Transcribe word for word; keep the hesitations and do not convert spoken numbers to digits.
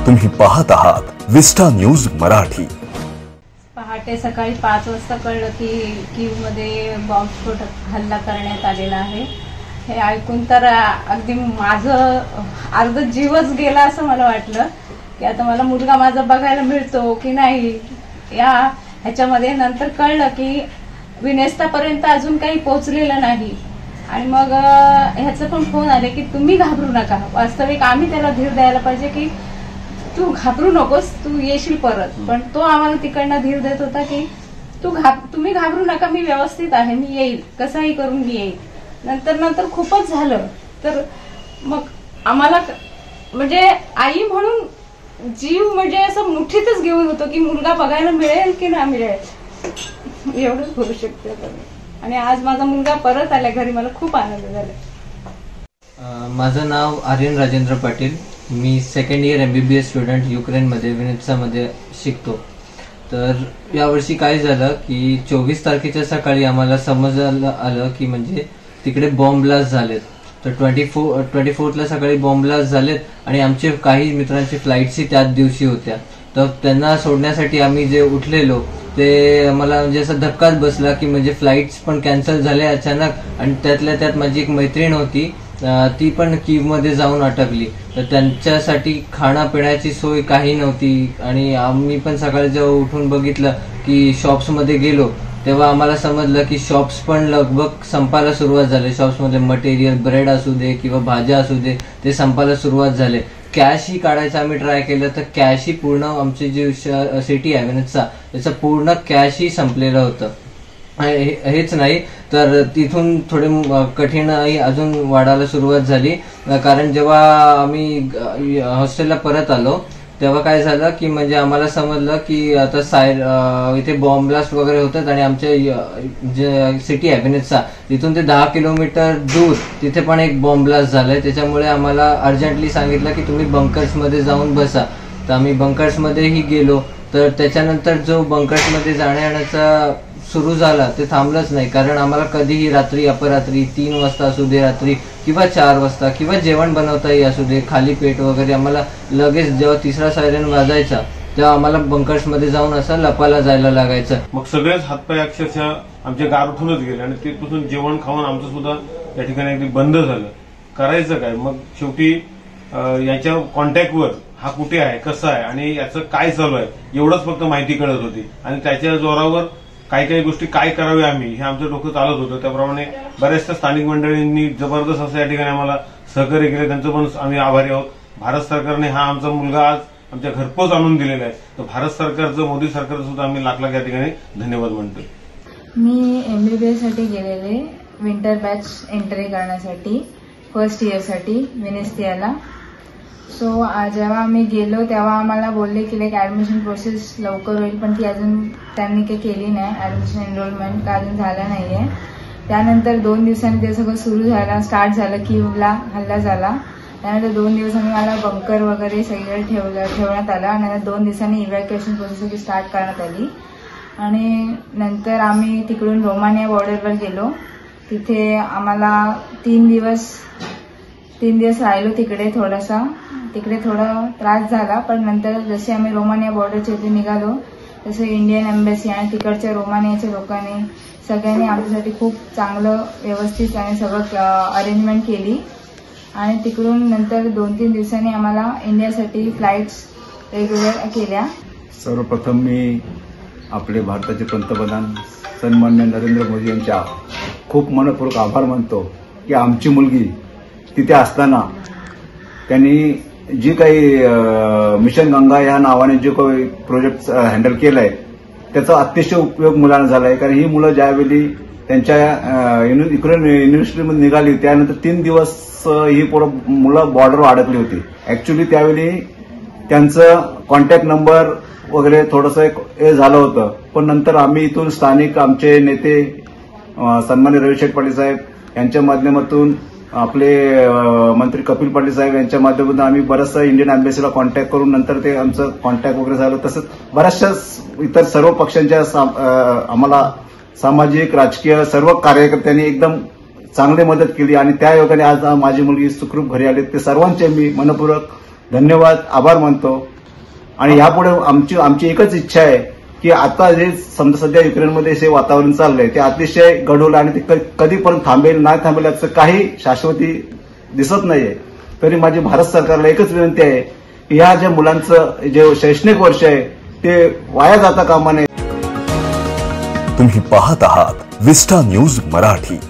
तुम्ही पाहत आहात विस्टा न्यूज मराठी। पहाटे सकाळी पाच वाजता कळलं की कीवमध्ये बॉम्बस्फोट हल्ला करण्यात आलेला आहे। हे ऐकून तर अगदी माझं अर्ध जीवच गेला असं मला वाटलं की आता मला मुलगा माझा बघायला मिळतो की नाही या ह्याच्यामध्ये। नंतर कळलं की विनेस्तापर्यंत अजून काही पोहोचलेलं नाही आणि मग ह्याचं पण फोन आले की तुम्ही घाबरू नका। वास्तविक आम्ही त्याला धीर द्यायला पाहिजे की तू घाबरू नकोस, तू येशील परत, पण तो आम्हाला तिकडनं धीर देत होता की तू घाब तुम्ही घाबरू नका, मी व्यवस्थित आहे, मी येईल, कसंही करून मी येईल। नंतर नंतर खूपच झालं तर मग आम्हाला म्हणजे आई म्हणून जीव म्हणजे असं मुठीतच घेऊन होतो की मुलगा बघायला मिळेल की नाही मिळेल एवढंच बोलू शकते। आणि आज माझा मुलगा परत आला घरी, मला खूप आनंद झाला। माझं नाव आर्यन राजेंद्र पाटील, मी सेकंड इयर एमबीबीएस स्टुडंट युक्रेनमध्ये विनित्सामध्ये शिकतो। तर यावर्षी काय झालं की चोवीस तारखेच्या सकाळी आम्हाला समजलं आलं की म्हणजे तिकडे बॉम्ब ब्लास्ट झालेत। तर ट्वेंटी फोर ट्वेंटी फोर्थला सकाळी बॉम्ब ब्लास्ट झालेत आणि आमचे काही मित्रांची फ्लाईट्सही त्याच दिवशी होत्या। तर त्यांना सोडण्यासाठी आम्ही जे उठलेलो ते मला म्हणजे असा धक्काच बसला की म्हणजे फ्लाईट्स पण कॅन्सल झाल्या अचानक आणि त्यातल्या त्यात माझी एक मैत्रीण होती ती पण कीवमध्ये जाऊन अटकली। तर त्यांच्यासाठी खाण्यापिण्याची सोय काही नव्हती आणि आम्ही पण सकाळी जेव्हा उठून बघितलं की शॉप्समध्ये गेलो तेव्हा आम्हाला समजलं की शॉप्स पण लगभग संपायला सुरुवात झाली। शॉप्समध्ये मटेरियल ब्रेड असू दे किंवा भाज्या असू दे ते संपायला सुरुवात झाले। कॅशही काढायचं आम्ही ट्राय केलं तर कॅशही पूर्ण आमची जी सिटी आहे विनित्सा त्याचं पूर्ण कॅशही संपलेलं होतं। हेच नाही तर तिथून थोडे कठीणही अजून वाढायला सुरुवात झाली, कारण जेव्हा आम्ही हॉस्टेलला परत आलो तेव्हा काय झालं की म्हणजे आम्हाला समजलं की आता सायर इथे बॉम्ब ब्लास्ट वगैरे होतात आणि आमच्या जे सिटी आहे विनित्सा तिथून ते दहा किलोमीटर दूर तिथे पण एक बॉम्ब ब्लास्ट झालाय। त्याच्यामुळे आम्हाला अर्जंटली सांगितलं की तुम्ही बंकर्समध्ये जाऊन बसा। तर आम्ही बंकर्समध्येही गेलो। तर त्याच्यानंतर जो बंकर्समध्ये जाण्या येण्याचा सुरू झाला ते थांबलंच नाही, कारण आम्हाला कधीही रात्री अपरात्री तीन वाजता असू दे रात्री किंवा चार वाजता किंवा जेवण बनवताही असू दे खाली पेट वगैरे आम्हाला लगेच जेव्हा तिसरा सायरन वाजायचा तेव्हा आम्हाला बंकर्समध्ये जाऊन असं लपायला जायला लागायचं। मग सगळेच हातपाय अक्षरशः आमचे गारठूनच गेले आणि तिथपासून जेवण खाऊन आमचं सुद्धा त्या ठिकाणी अगदी बंद झालं। करायचं काय मग शेवटी याच्या कॉन्टॅक्टवर हा कुठे आहे कसं आहे आणि याचं काय चालू आहे एवढंच फक्त माहिती कळत होती आणि त्याच्या जोरावर काही काही गोष्टी काय कराव्या आम्ही हे आमचं डोकं चालत होतं। त्याप्रमाणे बऱ्याचशा स्थानिक मंडळींनी जबरदस्त असं या ठिकाणी आम्हाला सहकार्य केले, त्यांचं पण आम्ही आभारी आहोत। भारत सरकारने हा आमचा मुलगा आज आमच्या घरपोच आणून दिलेला आहे, तर भारत सरकारचं मोदी सरकारचं सुद्धा आम्ही लाख लाख या ठिकाणी धन्यवाद म्हणतोय। मी एमबीबीएस साठी गेलेले विंटर बॅच एंट्री करण्यासाठी फर्स्ट इयर साठी विनेस्तियाला। सो जेव्हा आम्ही गेलो तेव्हा आम्हाला बोलले की लाईक ऍडमिशन प्रोसेस लवकर होईल, पण ती अजून त्यांनी काही केली नाही, ऍडमिशन एनरोलमेंट का अजून झालं नाहीये। त्यानंतर दोन दिवसांनी ते सगळं सुरू झालं, स्टार्ट झालं, कीवला हल्ला झाला। त्यानंतर दोन दिवसांनी मला बंकर वगैरे सगळीकडे ठेवलं ठेवण्यात आलं आणि नंतर दोन दिवसांनी इव्हॅक्युएशन प्रोसेस स्टार्ट करण्यात आली आणि नंतर आम्ही तिकडून रोमानिया बॉर्डरवर गेलो। तिथे आम्हाला तीन दिवस तीन दिवस राहिलो तिकडे, थोडासा तिकडे थोडा त्रास झाला, पण नंतर जसे आम्ही रोमानिया बॉर्डरच्या इथे निघालो तसे इंडियन एम्बॅसी आणि तिकडच्या रोमानियाच्या लोकांनी सगळ्यांनी आमच्यासाठी खूप चांगलं व्यवस्थित आणि सगळं अरेंजमेंट केली आणि तिकडून नंतर दोन तीन दिवसांनी आम्हाला इंडियासाठी फ्लाईट्स रेग्युलर केल्या। सर्वप्रथम मी आपले भारताचे पंतप्रधान सन्माननीय नरेंद्र मोदी यांच्या खूप मनपूर्वक आभार मानतो की आमची मुलगी तिथे असताना त्यांनी जी काही मिशन गंगा या नावाने जो काही प्रोजेक्ट हँडल केलाय त्याचा अतिशय उपयोग मुलांना झालाय, कारण ही मुलं ज्यावेळी त्यांच्या युक्रेन युनिव्हर्सिटीमध्ये निघाली त्यानंतर तीन दिवस ही पूर्ण मुलं बॉर्डरवर अडकली होती। ऍक्च्युली त्यावेळी त्यांचं कॉन्टॅक्ट नंबर वगैरे थोडंसं हे झालं होतं, पण नंतर आम्ही इथून स्थानिक आमचे नेते सन्माननीय रविशेठ पाटील साहेब यांच्या माध्यमातून आपले मंत्री कपिल पाटील साहेब यांच्या माध्यमातून आम्ही बऱ्याचशा इंडियन एम्बॅसीला कॉन्टॅक्ट करून नंतर ते आमचं कॉन्टॅक्ट वगैरे झालं। तसंच बऱ्याचशा इतर सर्व पक्षांच्या आम्हाला सामाजिक राजकीय सर्व कार्यकर्त्यांनी एकदम चांगली मदत केली आणि त्या योगाने आज माझी मुलगी सुखरूप घरी आली। ते सर्वांचे मी मनपूर्वक धन्यवाद आभार मानतो। आणि यापुढे आमची आमची एकच इच्छा आहे की आता जे समजा सध्या युक्रेनमध्ये जे वातावरण चाललंय ते अतिशय गढूळ आणि ते कधीपर्यंत थांबेल नाही थांबेल याचं काही शाश्वती दिसत नाहीये. तरी माझी भारत सरकारला एकच विनंती आहे की या ज्या मुलांचं जे शैक्षणिक वर्ष आहे ते वाया जाता कामा नये. तुम्ही पाहत आहात विस्टा न्यूज मराठी.